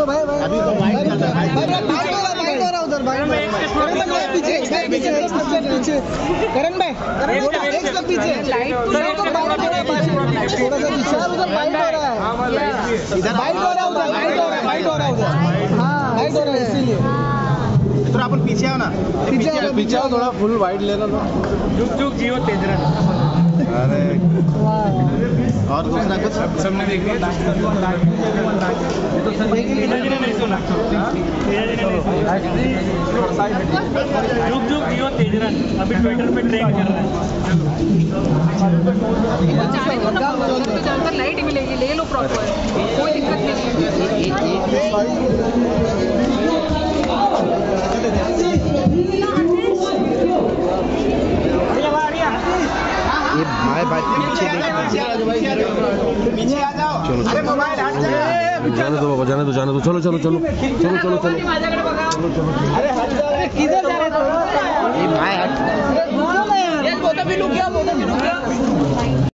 भाई अभी तो वाइट हो रहा उधर भाई पीछे करण भाई एक स्टेप पीछे थोड़ा सा पीछे उधर बाइट हो रहा है इधर बाइट हो रहा है उधर बाइट हो रहा है उधर हाँ बाइट हो रहा है इसीलिए थोड़ा अपन पीछे आओ ना पीछे आओ थोड़ा फुल वाइड लेना तो जुग जियो तेजरन। अरे और दूसरा कुछ सबने देख लिया जुग जुग जियो तेजरन अभी ट्विटर पे ट्रेंड कर रहा है। जानकर लाइट मिलेगी, ले लो प्रॉपर, कोई दिक्कत नहीं ये भाई भाई पीछे पीछे आ जाओ। अरे मोबाइल हट जा। जाने दो बाबा, जाने दो चलो चलो चलो चलो चलो चलो चलो अरे हट जा किधर जा रहे हो ये भाई हट। ये बोतल भी लुक गया